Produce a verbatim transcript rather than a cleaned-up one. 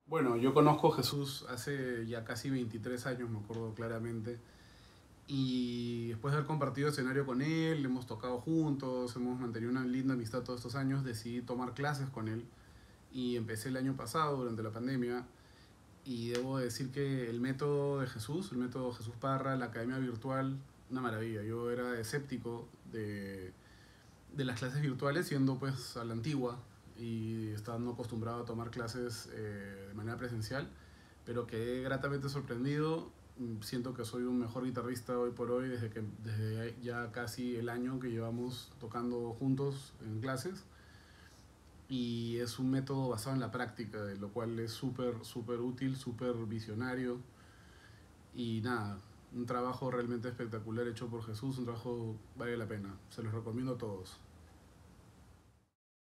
Bueno, yo conozco a Jesús hace ya casi veintitrés años, me acuerdo claramente. Y después de haber compartido escenario con él, hemos tocado juntos, hemos mantenido una linda amistad todos estos años, decidí tomar clases con él. Y empecé el año pasado, durante la pandemia. Y debo decir que el método de Jesús, el método Jesús Parra, la academia virtual, una maravilla. Yo era escéptico de, de las clases virtuales, siendo pues a la antigua y estando acostumbrado a tomar clases eh, de manera presencial, pero quedé gratamente sorprendido. Siento que soy un mejor guitarrista hoy por hoy desde, que, desde ya casi el año que llevamos tocando juntos en clases, y es un método basado en la práctica, de lo cual es súper, súper útil, súper visionario. Y nada, un trabajo realmente espectacular hecho por Jesús, un trabajo vale la pena, se los recomiendo a todos.